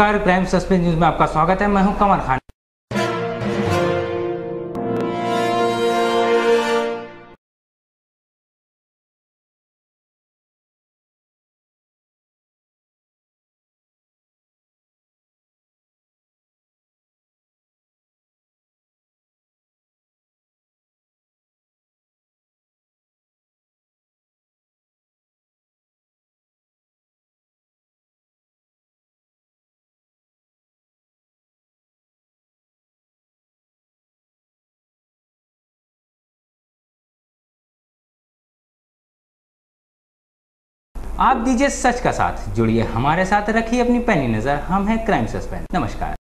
नमस्कार, crime suspense news में आपका स्वागत है। मैं हूं कमर खान। आप दीजिए सच का साथ, जुड़िए हमारे साथ, रखिए अपनी पैनी नजर। हम हैं क्राइम सस्पेंस। नमस्कार।